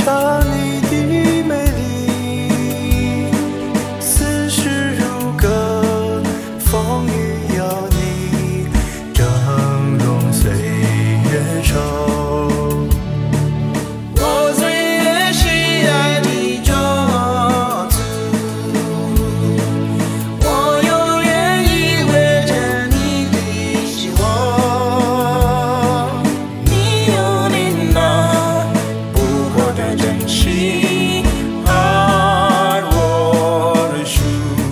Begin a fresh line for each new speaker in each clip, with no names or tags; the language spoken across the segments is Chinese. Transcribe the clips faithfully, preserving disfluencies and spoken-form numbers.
察你的美丽，似是如歌，风雨有你，峥嵘岁月稠。我最喜爱的种子，我永远依偎着你的希望。你有你那不过的真心，爱我的树。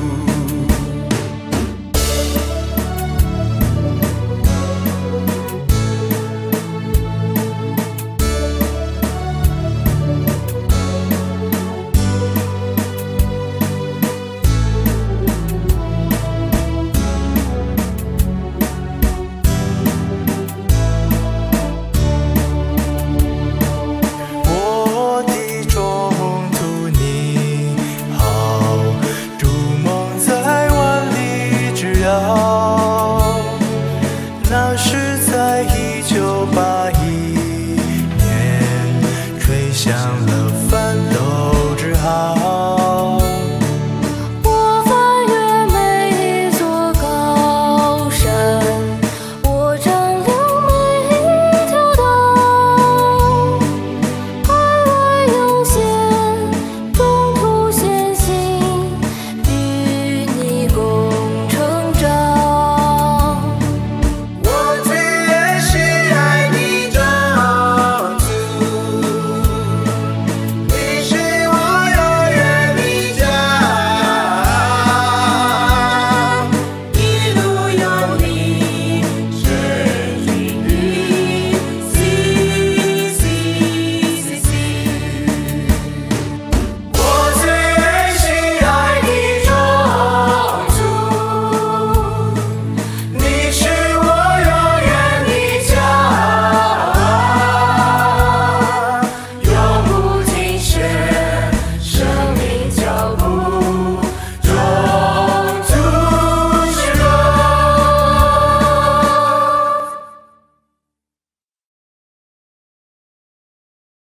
我的种土你好，筑梦在万里之遥。那是在一九八一年，吹响了